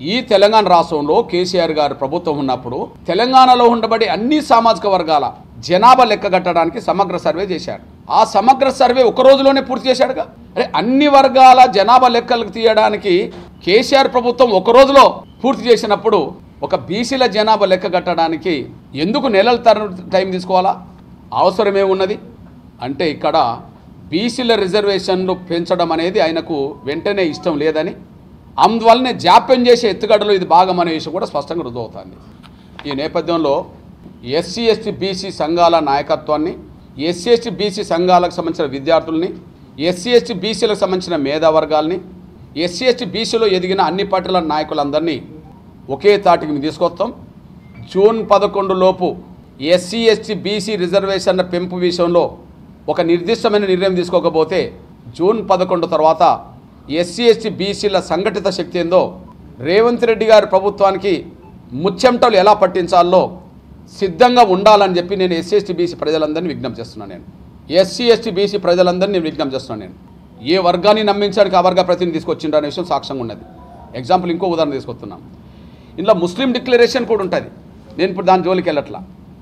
ఈ తెలంగాణ రాష్ట్రంలో కేసీఆర్ గారు ప్రభుత్వం ఉన్నప్పుడు తెలంగాణలో ఉండబడి అన్ని సామాజిక వర్గాల జనాభా లెక్క కట్టడానికి సమగ్ర సర్వే చేశాడు. ఆ సమగ్ర సర్వే ఒక రోజులోనే పూర్తి చేశాడుగా. అరే అన్ని వర్గాల జనాభా లెక్కలకు తీయడానికి కేసీఆర్ ప్రభుత్వం ఒక రోజులో పూర్తి చేసినప్పుడు ఒక బీసీల జనాభా లెక్క కట్టడానికి ఎందుకు నెలల టైం తీసుకోవాలా? అవసరమే ఉన్నది అంటే ఇక్కడ బీసీల రిజర్వేషన్లు పెంచడం అనేది ఆయనకు వెంటనే ఇష్టం లేదని, అందువల్లనే జాప్యం చేసే ఎత్తుగడలో ఇది భాగం అనే విషయం కూడా స్పష్టంగా రుజువుతోంది. ఈ నేపథ్యంలో ఎస్సీ ఎస్టీ బీసీ సంఘాల నాయకత్వాన్ని, ఎస్సీ ఎస్టీ బీసీ సంఘాలకు సంబంధించిన విద్యార్థుల్ని, ఎస్సీ ఎస్టీ బీసీలకు సంబంధించిన మేధావర్గాల్ని, ఎస్సీ ఎస్టీ బీసీలో ఎదిగిన అన్ని పార్టీల నాయకులందరినీ ఒకే తాటికి తీసుకొస్తాం. జూన్ 11 లోపు ఎస్సీ ఎస్టీ బీసీ రిజర్వేషన్ల పెంపు విషయంలో ఒక నిర్దిష్టమైన నిర్ణయం తీసుకోకపోతే జూన్ 11 తర్వాత ఎస్సీ ఎస్టీ బీసీల సంఘటిత శక్తి ఏందో రేవంత్ రెడ్డి గారి ప్రభుత్వానికి ముచ్చెమటలు ఎలా పట్టించాలో సిద్ధంగా ఉండాలని చెప్పి నేను ఎస్సీ ఎస్టీ బీసీ ప్రజలందరినీ విజ్ఞప్తి చేస్తున్నాను. ఎస్సీ ఎస్టీ బీసీ ప్రజలందరినీ నేను విజ్ఞప్తి చేస్తున్నాను. ఏ వర్గాన్ని నమ్మించడానికి ఆ వర్గ ప్రతినిధి తీసుకొచ్చిండ్రు అనే విషయం సాక్ష్యంగా ఉన్నది. ఎగ్జాంపుల్ ఇంకో ఉదాహరణ తీసుకొస్తున్నాను. ఇందులో ముస్లిం డిక్లరేషన్ కూడా ఉంటుంది. నేను ఇప్పుడు దాని జోలికి వెళ్ళట్లా.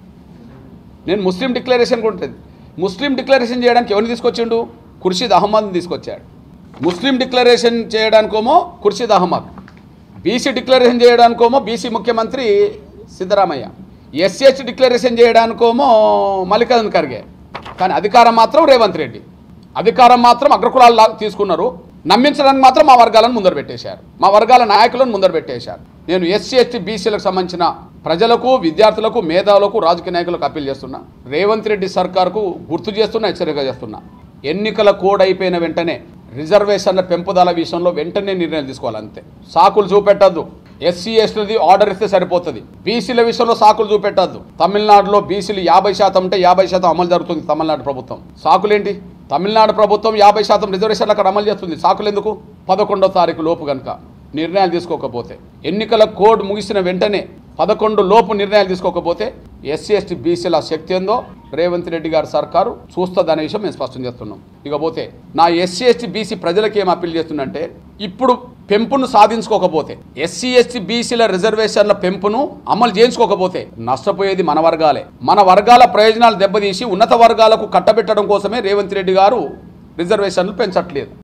నేను ముస్లిం డిక్లరేషన్ కూడా ఉంటుంది. ముస్లిం డిక్లరేషన్ చేయడానికి ఎవరిని తీసుకొచ్చిండు? ఖుర్షీద్ అహ్మద్ని తీసుకొచ్చాడు. ముస్లిం డిక్లరేషన్ చేయడానికేమో ఖుర్షీద్ అహ్మద్, బీసీ డిక్లరేషన్ చేయడానికేమో బీసీ ముఖ్యమంత్రి సిద్ధరామయ్య, ఎస్సీ ఎస్టీ డిక్లరేషన్ చేయడానికేమో మల్లికార్జున ఖర్గే. కానీ అధికారం మాత్రం రేవంత్ రెడ్డి. అధికారం మాత్రం అగ్రకులాలు తీసుకున్నారు. నమ్మించడానికి మాత్రం మా వర్గాలను ముందర పెట్టేశారు, మా వర్గాల నాయకులను ముందర పెట్టేశారు. నేను ఎస్సీ ఎస్టీ బీసీలకు సంబంధించిన ప్రజలకు, విద్యార్థులకు, మేధావులకు, రాజకీయ నాయకులకు అప్పీల్ చేస్తున్నా. రేవంత్ రెడ్డి సర్కార్కు గుర్తు చేస్తున్నా, హెచ్చరిక చేస్తున్నా. ఎన్నికల కోడ్ అయిపోయిన వెంటనే రిజర్వేషన్ల పెంపుదల విషయంలో వెంటనే నిర్ణయం తీసుకోవాలంతే. సాకులు చూపెట్టద్దు. ఎస్సీ ఎస్టీది ఆర్డర్ ఇస్తే సరిపోతుంది. బీసీల విషయంలో సాకులు చూపెట్టద్దు. తమిళనాడులో బీసీలు 50% ఉంటే 50% అమలు జరుగుతుంది తమిళనాడు ప్రభుత్వం. సాకులేంటి? తమిళనాడు ప్రభుత్వం 50% రిజర్వేషన్లు అక్కడ అమలు చేస్తుంది. సాకులు ఎందుకు? 11వ తారీఖు లోపు కనుక నిర్ణయాలు తీసుకోకపోతే, ఎన్నికల కోడ్ ముగిసిన వెంటనే 11 లోపు నిర్ణయాలు తీసుకోకపోతే ఎస్సీ ఎస్టీ బీసీల శక్తి ఏందో రేవంత్ రెడ్డి గారి సర్కారు చూస్తుందనే విషయం మేము స్పష్టం చేస్తున్నాం. ఇకపోతే నా ఎస్సీ ఎస్టీ బీసీ ప్రజలకు ఏం అప్పీల్ చేస్తుందంటే, ఇప్పుడు పెంపును సాధించుకోకపోతే, ఎస్సీ ఎస్టీ బీసీల రిజర్వేషన్ల పెంపును అమలు చేయించుకోకపోతే నష్టపోయేది మన వర్గాలే. మన వర్గాల ప్రయోజనాలు దెబ్బతీసి ఉన్నత వర్గాలకు కట్టబెట్టడం కోసమే రేవంత్ రెడ్డి గారు రిజర్వేషన్లు పెంచట్లేదు.